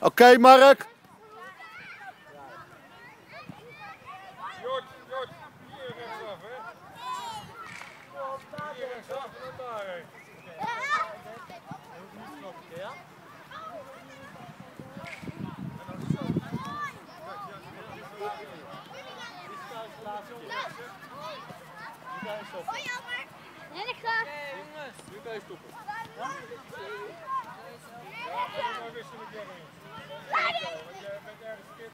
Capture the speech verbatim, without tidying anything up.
okay, Mark. Jort, Jort, hier rechtsaf, hè? Hier rechtsaf en dan daarheen. Ja? Nu kan je stoppen. Ja? Ja, maar dan wissel ik jij erin. Want jij bent ergens verkeerd.